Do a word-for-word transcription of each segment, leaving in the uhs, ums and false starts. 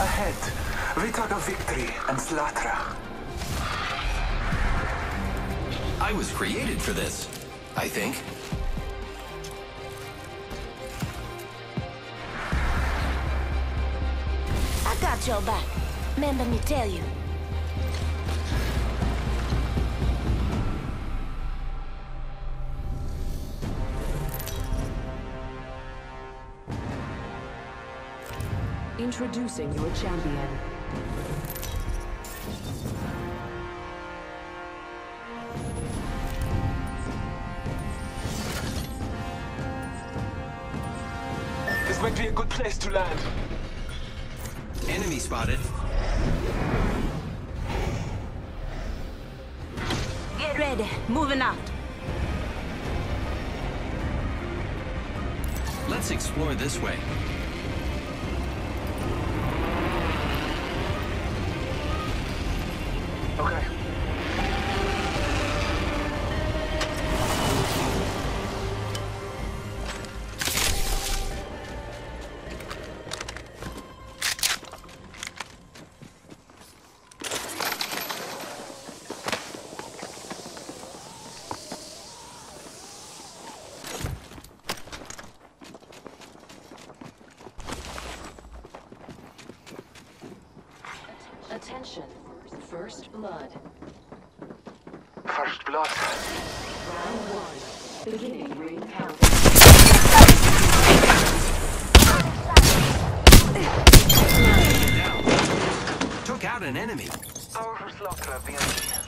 Ahead, Vitaga victory and Slatra. I was created for this, I think. I got your back. Remember me tell you. Introducing your champion. This might be a good place to land. Enemy spotted. Get ready. Moving out. Let's explore this way. Okay. Attention. First blood. First blood. Round one. Beginning ring count. Down. Took out an enemy. Powerful Slatra, B M G.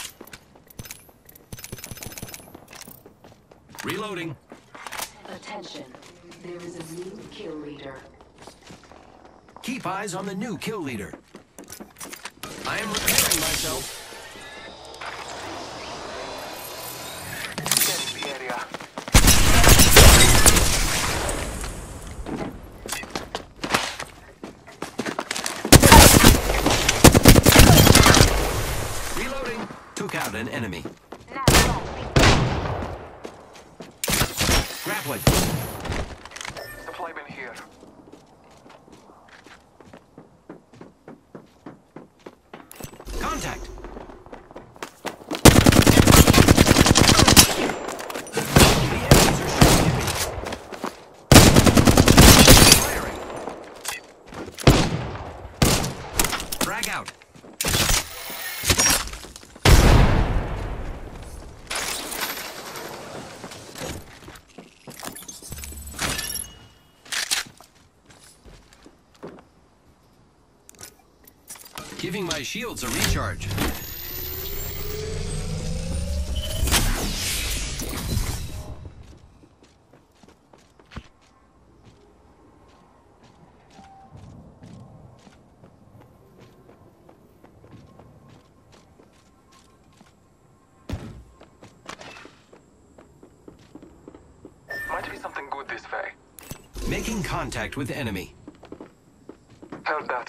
Reloading. Attention. There is a new kill leader. Keep eyes on the new kill leader. I am repairing myself. Scanning the area. Reloading. Took out an enemy. Grappling. Supply bin here. Contact. The enemies are shooting at me. Firing. Frag out. Giving my shields a recharge. Might be something good this way. Making contact with enemy. Heard that.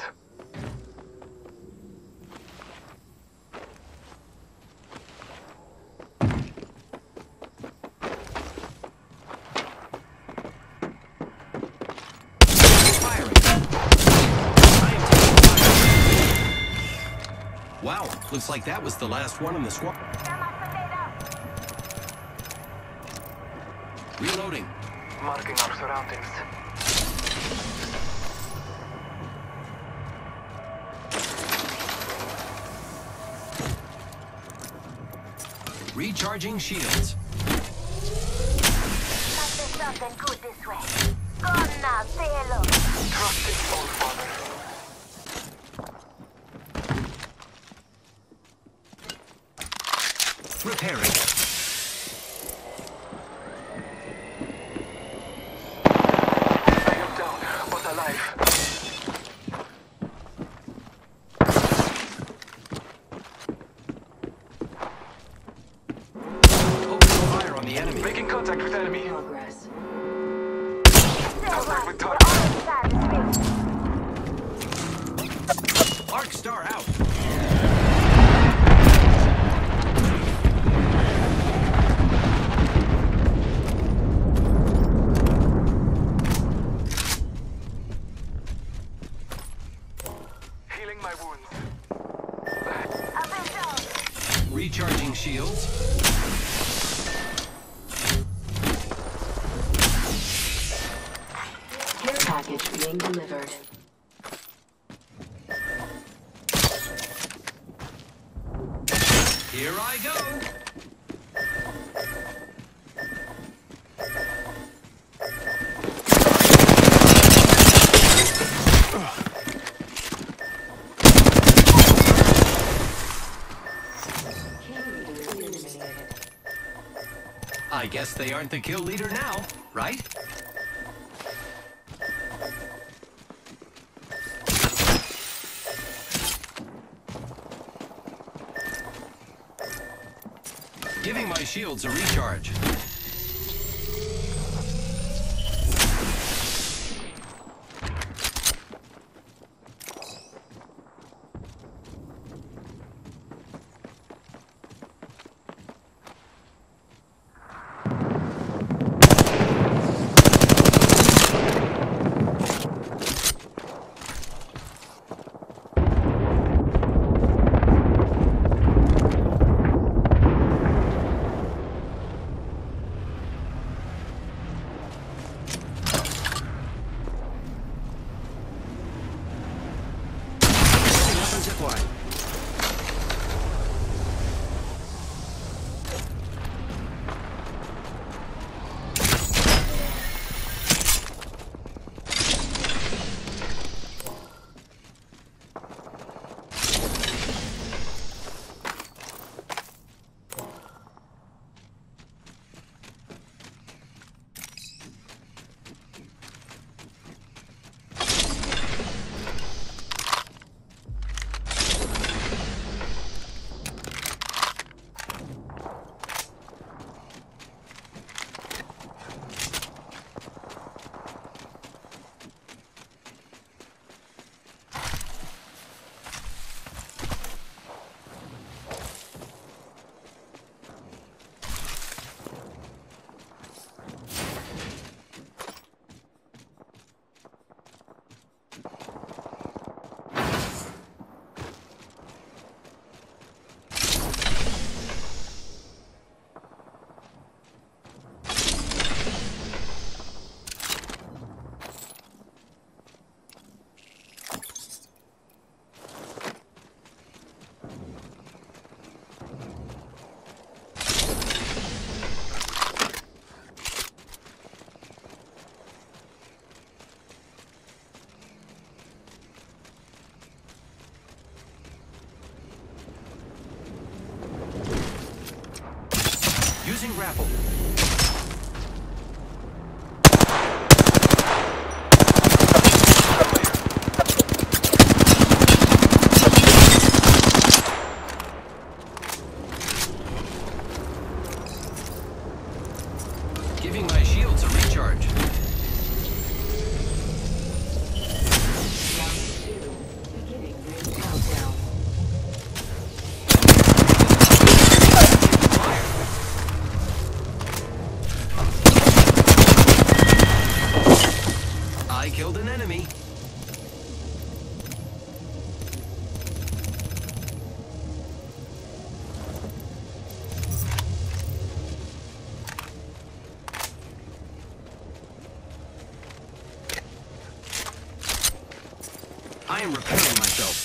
Wow, looks like that was the last one in the squad. Reloading. Marking our surroundings. Recharging shields. There's something good this way. Go on now, say hello. Trust in old father. Repairing. I am down, but alive. Open fire on the enemy. Making contact with enemy. Progress. Still Contact right. with We're target. on the side of the space. Healing my wounds. I've been down. Recharging shields. Care package being delivered. Here I go. I guess they aren't the kill leader now, right? Giving my shields a recharge. Using grapple. Giving my shields a recharge. Round two. Beginning ring countdown. I killed an enemy. I am repairing myself.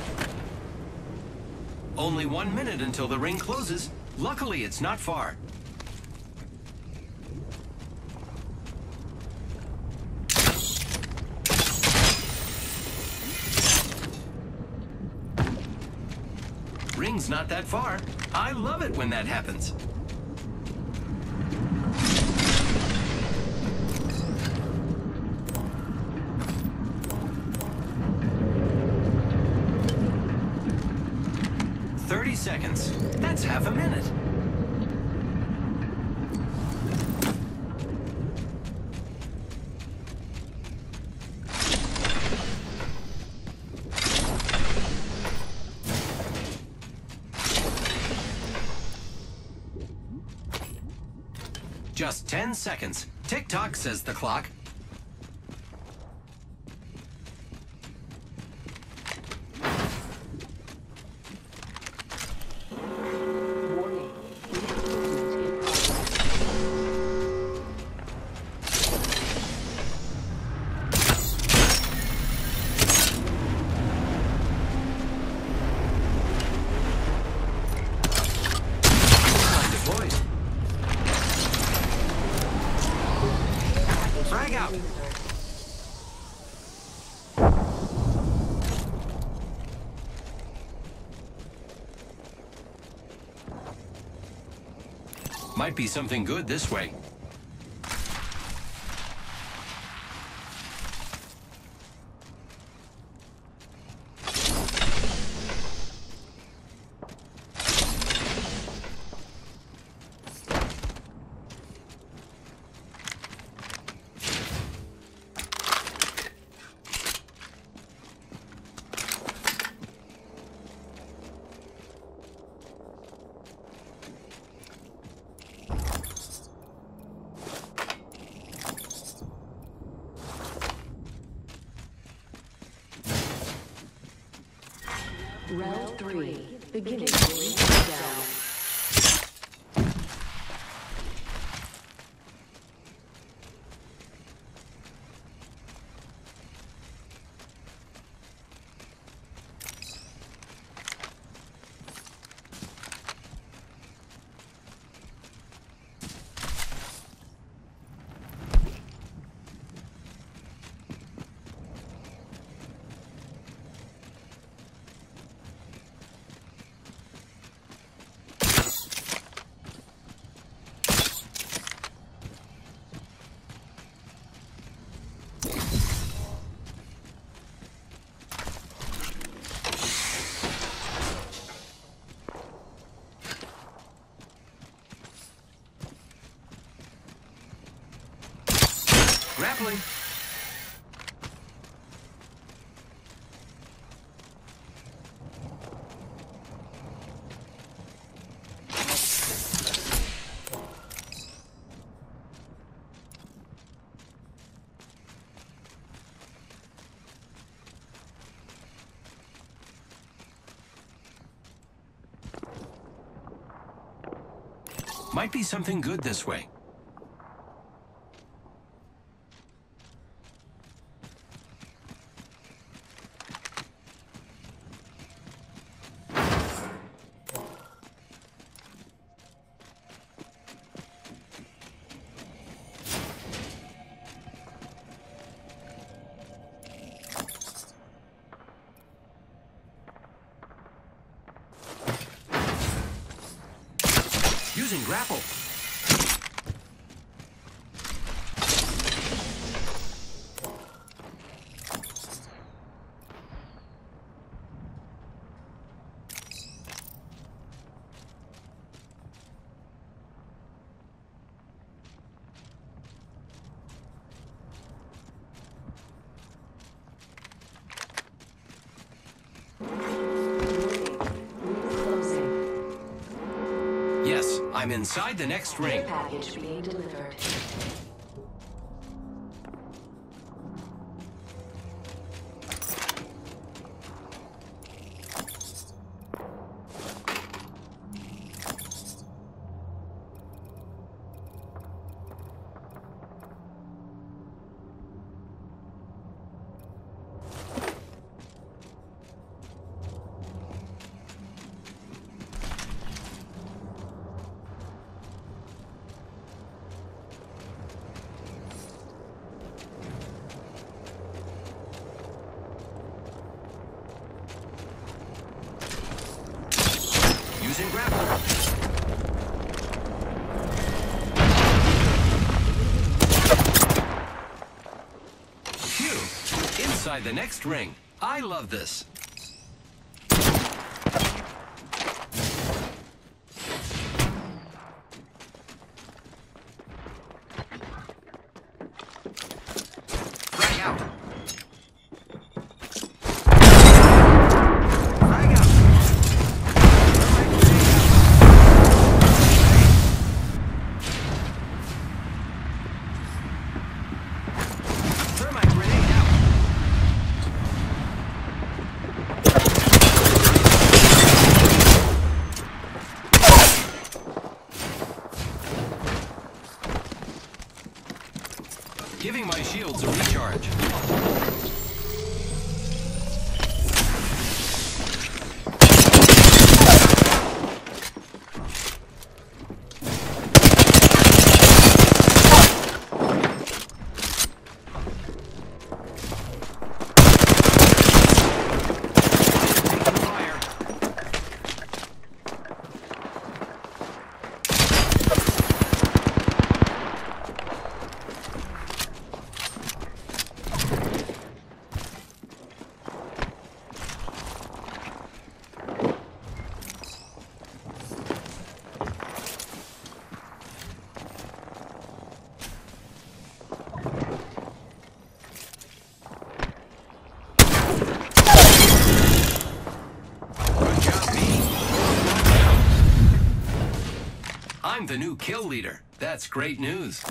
Only one minute until the ring closes. Luckily, it's not far. ring's not that far. I love it when that happens. Thirty seconds. That's half a minute. Just ten seconds. Tick-tock, says the clock. Warning. Movement in Line deployed. Frag out. Might be something good this way. round three. Beginning ring countdown. Grappling. Might be something good this way. Using grapple. Yes, I'm inside the next ring. Package being delivered. grapple. Phew! Inside the next ring. I love this. Frag out. Frag out. Thermite grenade out. Giving my shields a recharge. Fire. Good job, B. I'm the new kill leader. That's great news.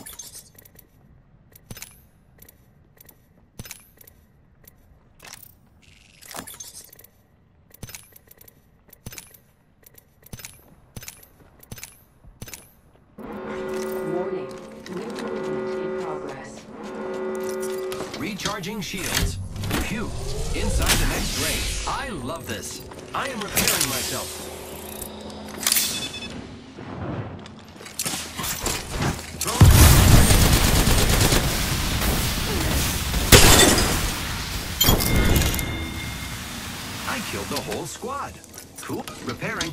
Warning. New movement in progress. Recharging shields. Phew. Inside the next ring. I love this. I am repairing myself. I killed the whole squad. Cool. Repairing.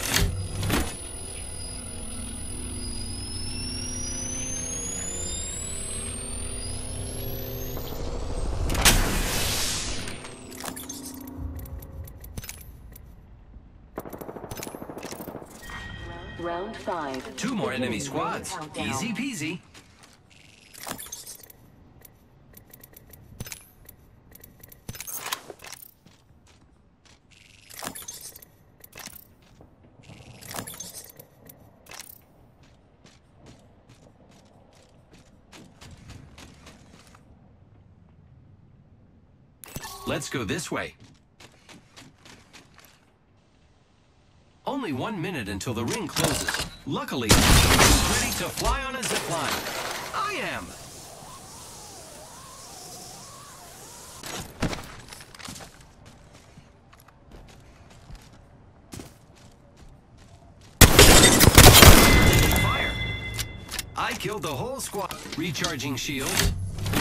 Round five. Two more enemy Beginning squads. countdown. Easy peasy. Let's go this way. Only one minute until the ring closes. Luckily, I'm ready to fly on a zipline. I am. Fire. I killed the whole squad. Recharging shields.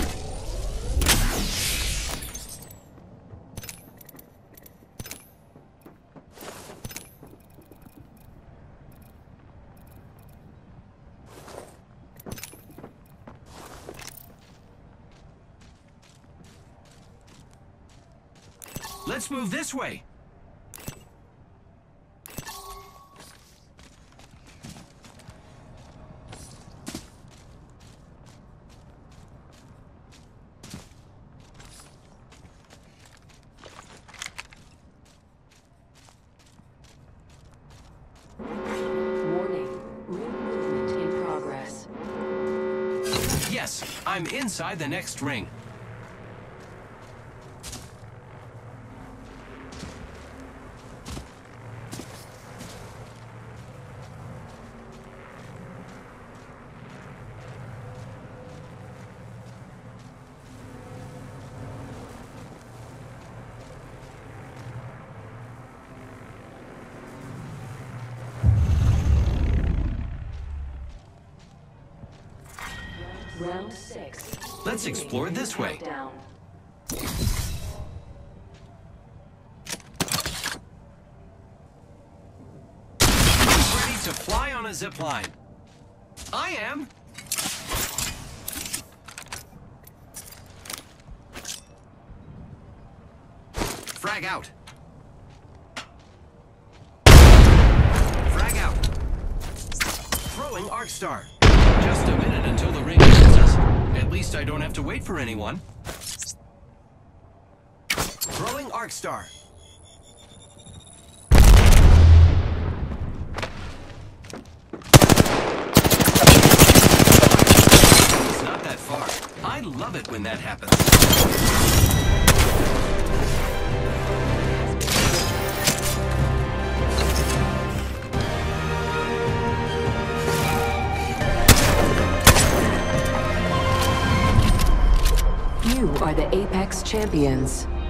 Let's move this way. Warning. Ring movement in progress. Yes, I'm inside the next ring. Round six. Let's explore this way. Countdown. zip line. I am. Frag out. Frag out. Throwing Arc Star. Just a minute until the ring closes. At least I don't have to wait for anyone. Throwing Arc Star. It's not that far. I love it when that happens. You are the Apex Champions.